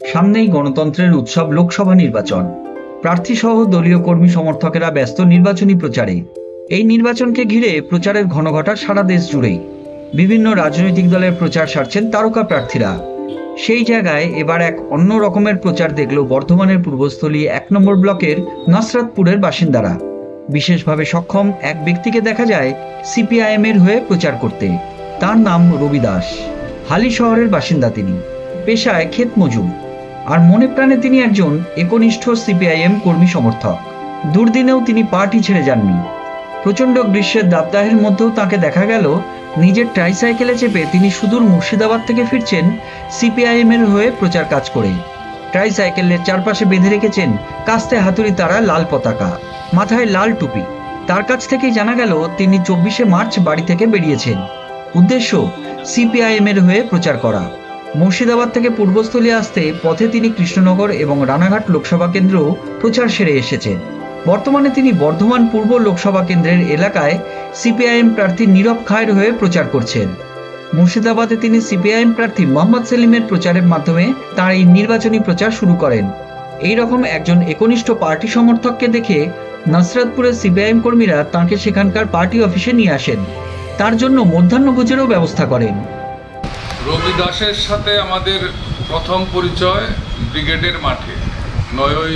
সামনেই গণতন্ত্রের উৎসব লোকসভা নির্বাচন। প্রার্থী সহ দলীয় কর্মী সমর্থকেরা ব্যস্ত নির্বাচনী প্রচারে। এই নির্বাচনকে ঘিরে প্রচারের ঘনঘটা সারা দেশ জুড়েই। বিভিন্ন রাজনৈতিক দলের প্রচার সারছেন তারকা প্রার্থীরা। সেই জায়গায় এবার এক অন্য রকমের প্রচার দেখল বর্ধমানের পূর্বস্থলী ১ নম্বর ব্লকের নসরতপুরের বাসিন্দারা। বিশেষভাবে সক্ষম এক ব্যক্তিকে দেখা যায় সিপিআইএম এর হয়ে প্রচার করতে। তার নাম রবি দাস। হালি শহরের বাসিন্দা তিনি। পেশায় ক্ষেত মজুর, আর মনে প্রাণে তিনি একজন একনিষ্ঠ সিপিআইএম কর্মী সমর্থক। দুর্দিনেও তিনি পার্টি ছেড়ে যাননি। প্রচণ্ড গ্রীষ্মের দাবদাহের মধ্যেও তাকে দেখা গেল নিজের ট্রাইসাইকেলে চেপে তিনি সুদূর মুর্শিদাবাদ থেকে ফিরছেন সিপিআইএম এর হয়ে প্রচার কাজ করে। ট্রাইসাইকেলের চারপাশে বেঁধে রেখেছেন কাস্তে হাতুড়ি তারা লাল পতাকা, মাথায় লাল টুপি। তার কাছ থেকেই জানা গেল তিনি ২৪শে মার্চ বাড়ি থেকে বেরিয়েছেন। উদ্দেশ্য সিপিআইএম এর হয়ে প্রচার করা। মুর্শিদাবাদ থেকে পূর্বস্থলী আসতে পথে তিনি কৃষ্ণনগর এবং রানাঘাট লোকসভা কেন্দ্র প্রচার সেরে এসেছেন। বর্তমানে তিনি বর্ধমান পূর্ব লোকসভা কেন্দ্রের এলাকায় সিপিআইএম প্রার্থী নীরব খায়ের হয়ে প্রচার করছেন। মুর্শিদাবাদে তিনি সিপিআইএম প্রার্থী মোহাম্মদ সেলিমের প্রচারের মাধ্যমে তাঁর এই নির্বাচনী প্রচার শুরু করেন। এই রকম একজন একনিষ্ঠ পার্টি সমর্থককে দেখে নসরতপুরের সিপিআইএম কর্মীরা তাঁকে সেখানকার পার্টি অফিসে নিয়ে আসেন। তার জন্য মধ্যাহ্নভোজেরও ব্যবস্থা করেন। রবি দাসের সাথে আমাদের প্রথম পরিচয় ব্রিগেডের মাঠে 7ই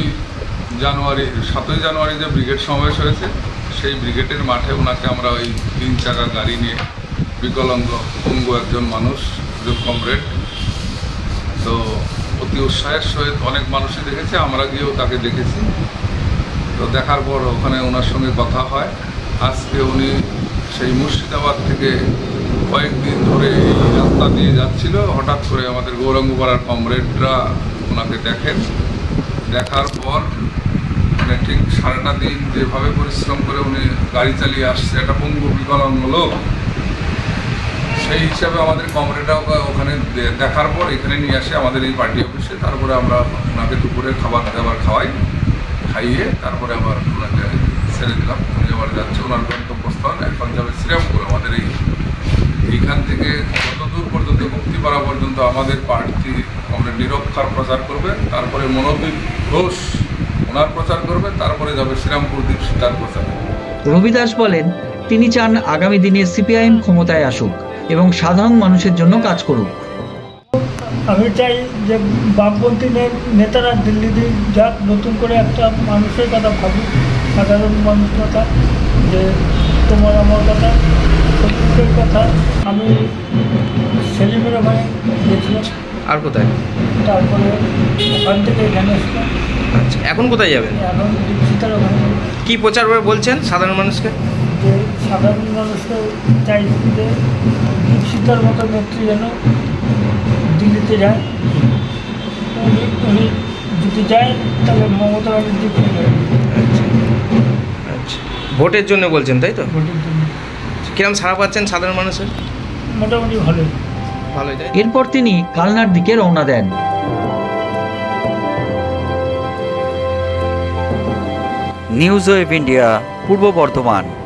জানুয়ারি যে ব্রিগেড সমাবেশ হয়েছে, সেই ব্রিগেডের মাঠে ওনাকে আমরা ওই 3 চাকা গাড়ি নিয়ে, বিকলাঙ্গ পঙ্গু একজন মানুষ, কমরেড, তো অতি উৎসাহের সহিত অনেক মানুষই দেখেছে, আমরা গিয়েও তাকে দেখেছি। তো দেখার পর ওখানে ওনার সঙ্গে কথা হয়। আজকে উনি সেই মুর্শিদাবাদ থেকে কয়েকদিন ধরে এই রাস্তা দিয়ে যাচ্ছিল, হঠাৎ করে আমাদের গৌরাঙ্গপাড়ার কমরেডরা ওনাকে দেখেন। দেখার পর মানে ঠিক সারাটা দিন যেভাবে পরিশ্রম করে উনি গাড়ি চালিয়ে আসছে, একটা পঙ্গু বিকলাঙ্গ লোক, সেই হিসাবে আমাদের কমরেডরা ওখানে দেখার পর এখানে নিয়ে আসে আমাদের এই পার্টি অফিসে। তারপরে আমরা ওনাকে দুপুরে খাবার দাবার খাইয়ে তারপরে আবার ওনাকে ছেড়ে দিলাম। উনি আবার যাচ্ছে ওনার গন্তব্যস্থল, এখন যাবে শ্রীরামপুর। আমাদের এইখান থেকে যতদূর পর্যন্ত মুক্তিপাড়া পর্যন্ত আমাদের প্রার্থী কমরেড নীরব খার প্রচার করবে, তারপরে মনোদীপ ঘোষ ওনার প্রচার করবে, তারপরে যাবে শ্রীরামপুর দীপশিতার প্রচার। রবি দাস বলেন তিনি চান আগামী দিনে সিপিআইএম ক্ষমতায় আসুক এবং সাধারণ মানুষের জন্য কাজ করুক। আমি চাই যে বামপন্থী নেতারা দিল্লিতে যাক, নতুন করে একটা মানুষের কথা ভাবুক, সাধারণ মানুষ কথা, যে তোমার আমার কথা, সত্যিকের কথা। আমি সেলিমের ওখানে গেছিলাম। আর কোথায়? তারপরে ওখান থেকে এখানে আসলাম। আচ্ছা, এখন কোথায় যাবেন? এখন দীপশিতার ওখানে। কী প্রচার করে বলছেন সাধারণ মানুষকে? যে সাধারণ মানুষকে চাই যে দীপশিতার মতো নেত্রী যেন দিল্লিতে যায়। উনি যদি যায় তাহলে মমতা ব্যানার্জি ফিরে যাবে। আচ্ছা আচ্ছা, ভোটের জন্য বলছেন তাই তো? ভোটের জন্য। কিরম সাড়া পাচ্ছেন সাধারণ মানুষের? মোটামুটি ভালোই। এরপর তিনি কালনার দিকে রওনা দেন। নিউজ ওয়েভ ইন্ডিয়া, পূর্ব বর্ধমান।